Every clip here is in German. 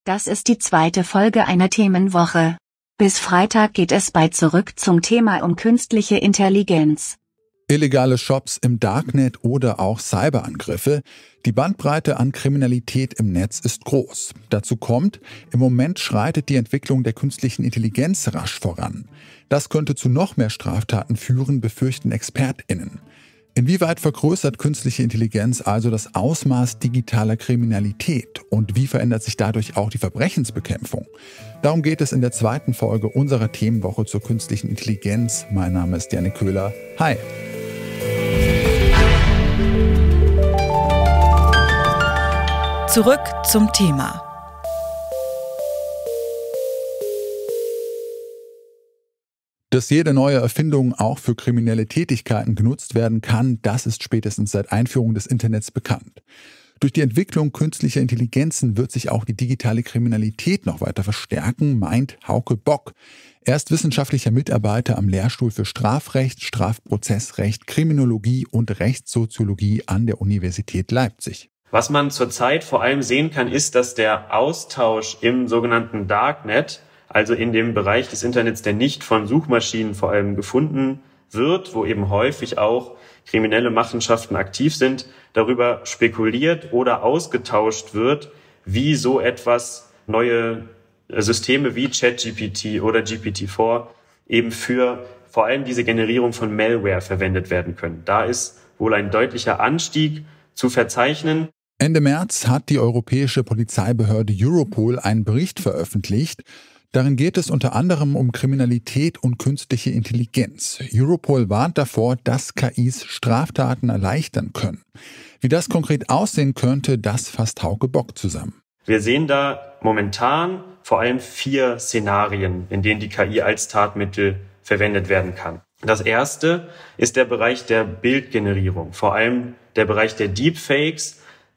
Das ist die zweite Folge einer Themenwoche. Bis Freitag geht es bei Zurück zum Thema um künstliche Intelligenz. Illegale Shops im Darknet oder auch Cyberangriffe. Die Bandbreite an Kriminalität im Netz ist groß. Dazu kommt, im Moment schreitet die Entwicklung der künstlichen Intelligenz rasch voran. Das könnte zu noch mehr Straftaten führen, befürchten ExpertInnen. Inwieweit vergrößert künstliche Intelligenz also das Ausmaß digitaler Kriminalität und wie verändert sich dadurch auch die Verbrechensbekämpfung? Darum geht es in der zweiten Folge unserer Themenwoche zur künstlichen Intelligenz. Mein Name ist Janne Köhler. Hi! Zurück zum Thema. Dass jede neue Erfindung auch für kriminelle Tätigkeiten genutzt werden kann, das ist spätestens seit Einführung des Internets bekannt. Durch die Entwicklung künstlicher Intelligenzen wird sich auch die digitale Kriminalität noch weiter verstärken, meint Hauke Bock. Er ist wissenschaftlicher Mitarbeiter am Lehrstuhl für Strafrecht, Strafprozessrecht, Kriminologie und Rechtssoziologie an der Universität Leipzig. Was man zurzeit vor allem sehen kann, ist, dass der Austausch im sogenannten Darknet, also in dem Bereich des Internets, der nicht von Suchmaschinen vor allem gefunden wird, wo eben häufig auch kriminelle Machenschaften aktiv sind, darüber spekuliert oder ausgetauscht wird, wie so etwas neue Systeme wie ChatGPT oder GPT-4 eben für vor allem diese Generierung von Malware verwendet werden können. Da ist wohl ein deutlicher Anstieg zu verzeichnen. Ende März hat die europäische Polizeibehörde Europol einen Bericht veröffentlicht. Darin geht es unter anderem um Kriminalität und künstliche Intelligenz. Europol warnt davor, dass KIs Straftaten erleichtern können. Wie das konkret aussehen könnte, das fasst Hauke Bock zusammen. Wir sehen da momentan vor allem 4 Szenarien, in denen die KI als Tatmittel verwendet werden kann. Das erste ist der Bereich der Bildgenerierung, vor allem der Bereich der Deepfakes,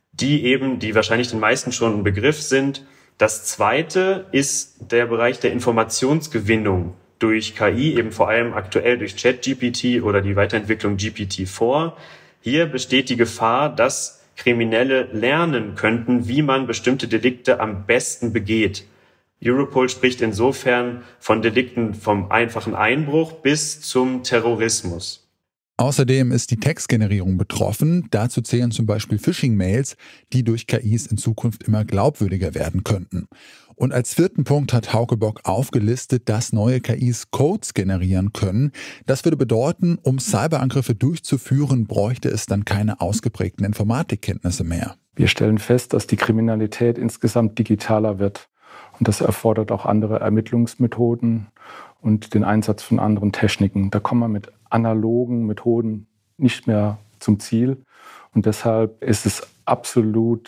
die wahrscheinlich den meisten schon ein Begriff sind. Das zweite ist der Bereich der Informationsgewinnung durch KI, eben vor allem aktuell durch ChatGPT oder die Weiterentwicklung GPT-4. Hier besteht die Gefahr, dass Kriminelle lernen könnten, wie man bestimmte Delikte am besten begeht. Europol spricht insofern von Delikten vom einfachen Einbruch bis zum Terrorismus. Außerdem ist die Textgenerierung betroffen. Dazu zählen zum Beispiel Phishing-Mails, die durch KIs in Zukunft immer glaubwürdiger werden könnten. Und als 4. Punkt hat Hauke Bock aufgelistet, dass neue KIs Codes generieren können. Das würde bedeuten, um Cyberangriffe durchzuführen, bräuchte es dann keine ausgeprägten Informatikkenntnisse mehr. Wir stellen fest, dass die Kriminalität insgesamt digitaler wird. Und das erfordert auch andere Ermittlungsmethoden und den Einsatz von anderen Techniken. Da kommen wir mit analogen Methoden nicht mehr zum Ziel. Und deshalb ist es absolut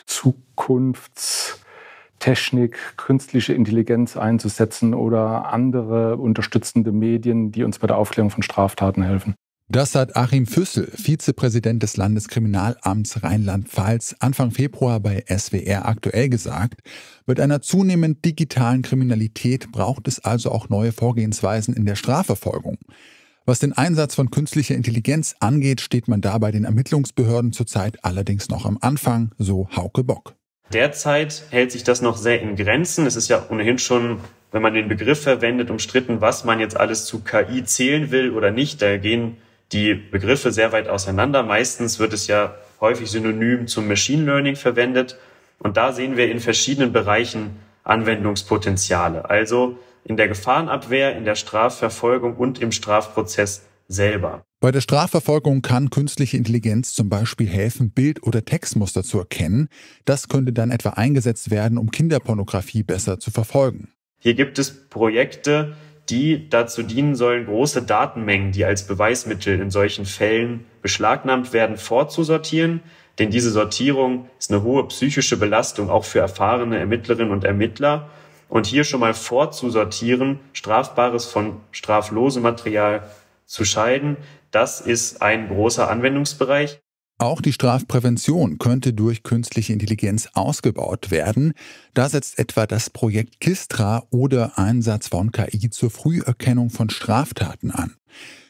Zukunftstechnik, künstliche Intelligenz einzusetzen oder andere unterstützende Medien, die uns bei der Aufklärung von Straftaten helfen. Das hat Achim Füssel, Vizepräsident des Landeskriminalamts Rheinland-Pfalz, Anfang Februar bei SWR aktuell gesagt. Mit einer zunehmend digitalen Kriminalität braucht es also auch neue Vorgehensweisen in der Strafverfolgung. Was den Einsatz von künstlicher Intelligenz angeht, steht man da bei den Ermittlungsbehörden zurzeit allerdings noch am Anfang, so Hauke Bock. Derzeit hält sich das noch sehr in Grenzen. Es ist ja ohnehin schon, wenn man den Begriff verwendet, umstritten, was man jetzt alles zu KI zählen will oder nicht. Da gehen die Begriffe sehr weit auseinander. Meistens wird es ja häufig synonym zum Machine Learning verwendet. Und da sehen wir in verschiedenen Bereichen Anwendungspotenziale. Also in der Gefahrenabwehr, in der Strafverfolgung und im Strafprozess selber. Bei der Strafverfolgung kann künstliche Intelligenz zum Beispiel helfen, Bild- oder Textmuster zu erkennen. Das könnte dann etwa eingesetzt werden, um Kinderpornografie besser zu verfolgen. Hier gibt es Projekte, die dazu dienen sollen, große Datenmengen, die als Beweismittel in solchen Fällen beschlagnahmt werden, vorzusortieren. Denn diese Sortierung ist eine hohe psychische Belastung, auch für erfahrene Ermittlerinnen und Ermittler. Und hier schon mal vorzusortieren, strafbares von straflosem Material zu scheiden, das ist ein großer Anwendungsbereich. Auch die Strafprävention könnte durch künstliche Intelligenz ausgebaut werden. Da setzt etwa das Projekt KISTRA oder Einsatz von KI zur Früherkennung von Straftaten an.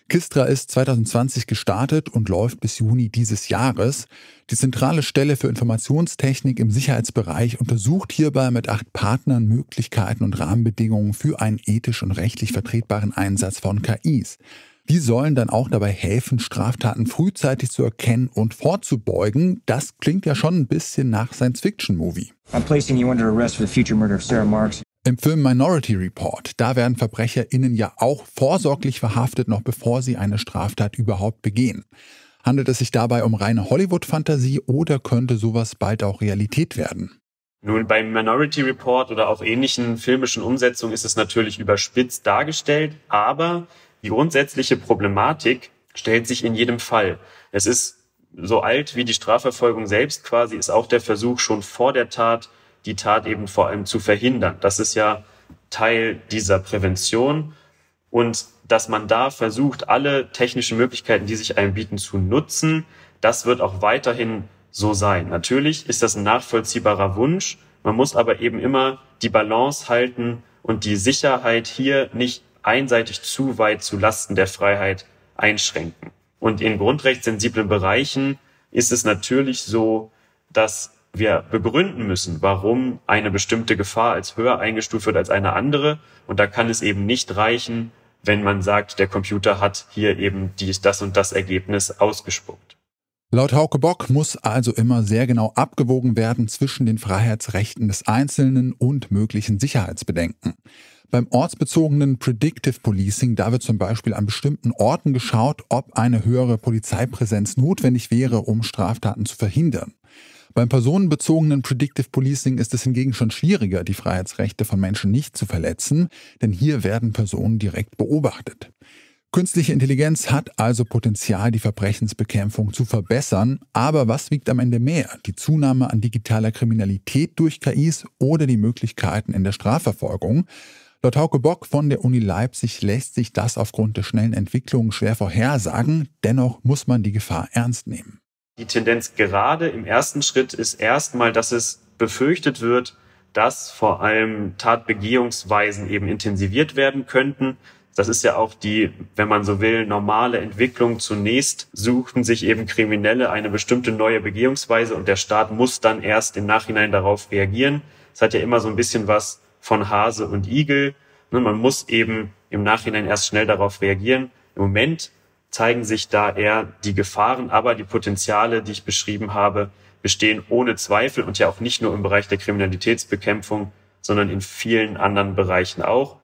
Kistra ist 2020 gestartet und läuft bis Juni dieses Jahres. Die zentrale Stelle für Informationstechnik im Sicherheitsbereich untersucht hierbei mit 8 Partnern Möglichkeiten und Rahmenbedingungen für einen ethisch und rechtlich vertretbaren Einsatz von KIs. Die sollen dann auch dabei helfen, Straftaten frühzeitig zu erkennen und vorzubeugen. Das klingt ja schon ein bisschen nach Science-Fiction-Movie. I'm placing you under arrest for the future murder of Sarah Marks. Im Film Minority Report, da werden VerbrecherInnen ja auch vorsorglich verhaftet, noch bevor sie eine Straftat überhaupt begehen. Handelt es sich dabei um reine Hollywood-Fantasie oder könnte sowas bald auch Realität werden? Nun, beim Minority Report oder auch ähnlichen filmischen Umsetzungen ist es natürlich überspitzt dargestellt, aber die grundsätzliche Problematik stellt sich in jedem Fall. Es ist so alt wie die Strafverfolgung selbst quasi, ist auch der Versuch schon vor der Tat, die Tat eben vor allem zu verhindern. Das ist ja Teil dieser Prävention. Und dass man da versucht, alle technischen Möglichkeiten, die sich einem bieten, zu nutzen, das wird auch weiterhin so sein. Natürlich ist das ein nachvollziehbarer Wunsch. Man muss aber eben immer die Balance halten und die Sicherheit hier nicht einseitig zu weit zu Lasten der Freiheit einschränken. Und in grundrechtssensiblen Bereichen ist es natürlich so, dass wir begründen müssen, warum eine bestimmte Gefahr als höher eingestuft wird als eine andere. Und da kann es eben nicht reichen, wenn man sagt, der Computer hat hier eben das und das Ergebnis ausgespuckt. Laut Hauke Bock muss also immer sehr genau abgewogen werden zwischen den Freiheitsrechten des Einzelnen und möglichen Sicherheitsbedenken. Beim ortsbezogenen Predictive Policing, da wird zum Beispiel an bestimmten Orten geschaut, ob eine höhere Polizeipräsenz notwendig wäre, um Straftaten zu verhindern. Beim personenbezogenen Predictive Policing ist es hingegen schon schwieriger, die Freiheitsrechte von Menschen nicht zu verletzen, denn hier werden Personen direkt beobachtet. Künstliche Intelligenz hat also Potenzial, die Verbrechensbekämpfung zu verbessern, aber was wiegt am Ende mehr? Die Zunahme an digitaler Kriminalität durch KIs oder die Möglichkeiten in der Strafverfolgung? Laut Hauke Bock von der Uni Leipzig lässt sich das aufgrund der schnellen Entwicklung schwer vorhersagen, dennoch muss man die Gefahr ernst nehmen. Die Tendenz gerade im ersten Schritt ist erstmal, dass es befürchtet wird, dass vor allem Tatbegehungsweisen eben intensiviert werden könnten. Das ist ja auch die, wenn man so will, normale Entwicklung. Zunächst suchten sich eben Kriminelle eine bestimmte neue Begehungsweise und der Staat muss dann erst im Nachhinein darauf reagieren. Es hat ja immer so ein bisschen was von Hase und Igel. Man muss eben im Nachhinein erst schnell darauf reagieren. Im Moment zeigen sich da eher die Gefahren, aber die Potenziale, die ich beschrieben habe, bestehen ohne Zweifel und ja auch nicht nur im Bereich der Kriminalitätsbekämpfung, sondern in vielen anderen Bereichen auch.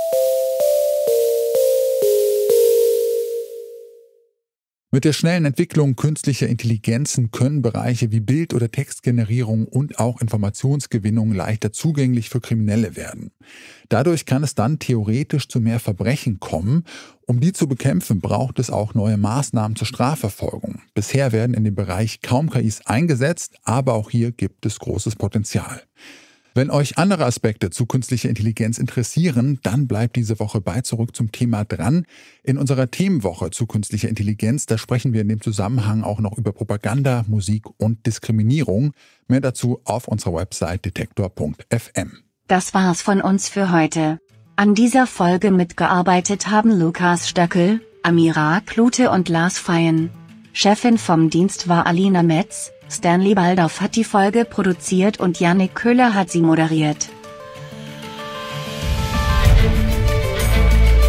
Mit der schnellen Entwicklung künstlicher Intelligenzen können Bereiche wie Bild- oder Textgenerierung und auch Informationsgewinnung leichter zugänglich für Kriminelle werden. Dadurch kann es dann theoretisch zu mehr Verbrechen kommen. Um die zu bekämpfen, braucht es auch neue Maßnahmen zur Strafverfolgung. Bisher werden in dem Bereich kaum KIs eingesetzt, aber auch hier gibt es großes Potenzial. Wenn euch andere Aspekte zu künstlicher Intelligenz interessieren, dann bleibt diese Woche bei Zurück zum Thema dran. In unserer Themenwoche zu künstlicher Intelligenz, da sprechen wir in dem Zusammenhang auch noch über Propaganda, Musik und Diskriminierung. Mehr dazu auf unserer Website detektor.fm. Das war's von uns für heute. An dieser Folge mitgearbeitet haben Lukas Stöckel, Amira Klute und Lars Feyen. Chefin vom Dienst war Alina Metz. Stanley Baldauf hat die Folge produziert und Yannick Köhler hat sie moderiert.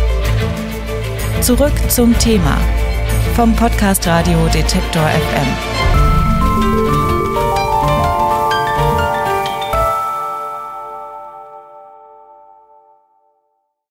Zurück zum Thema vom Podcast Radio Detektor FM.